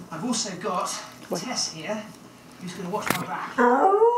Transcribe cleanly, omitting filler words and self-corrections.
I've also got Tess here, who's going to watch my back. Oh.